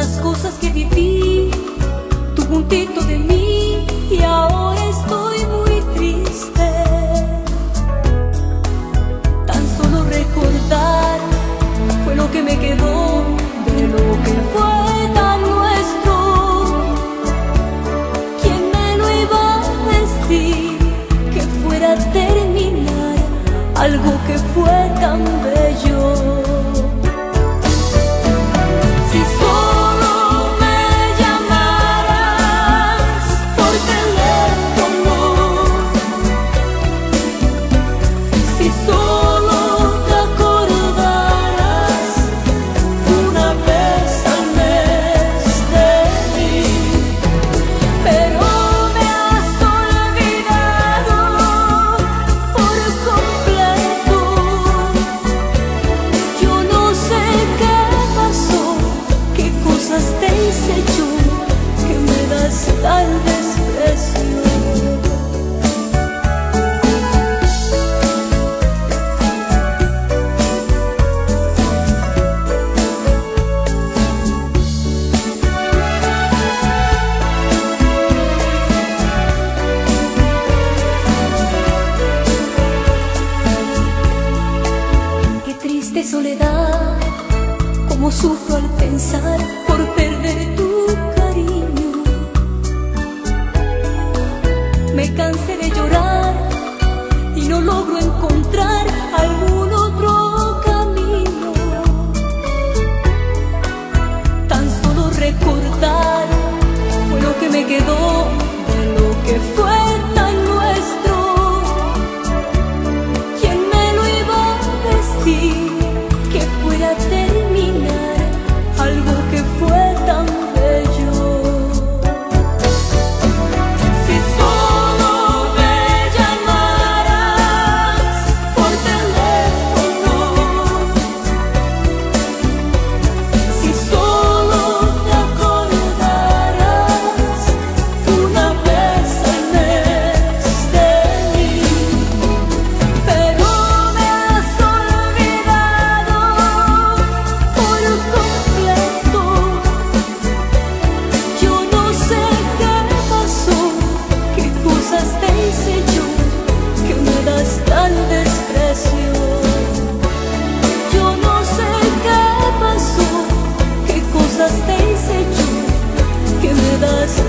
tantas cosas que viví, tú juntito de mí, y ahora estoy muy triste. Tan solo recordar fue lo que me quedó de lo que fue tan nuestro. ¿Quién me lo iba a decir que fuera a terminar algo que fue tan bello? Tal desprecio. Qué triste soledad, cómo sufro al pensar por perder tu cariño. Me cansé de llorar y no logro encontrar algún otro camino. Tan solo recordar fue lo que me quedó de lo que fue tan nuestro. ¿Quién me lo iba a decir que fuera a terminar algo que fue tan bello? Tal desprecio, yo no sé qué pasó, qué cosas te hice yo, que me das